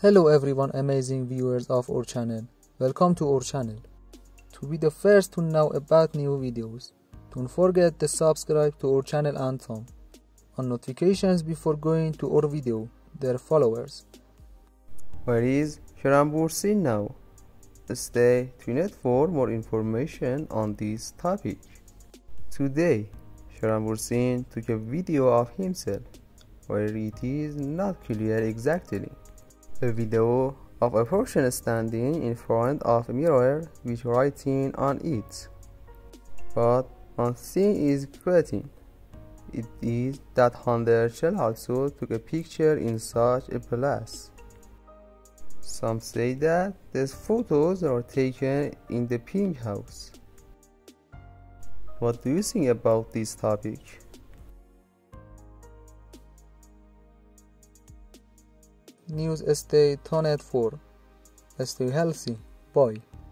Hello everyone, amazing viewers of our channel. Welcome to our channel. To be the first to know about new videos, don't forget to subscribe to our channel and turn on notifications before going to our video, their followers. Where is Kerem Bursin now? Stay tuned for more information on this topic. Today, Kerem Bursin took a video of himself where it is not clear exactly. A video of a person standing in front of a mirror with writing on it. But one thing is quitting. It is that Hunter also took a picture in such a place. Some say that these photos are taken in the pink house. What do you think about this topic? News stay tuned for. Stay healthy. Bye.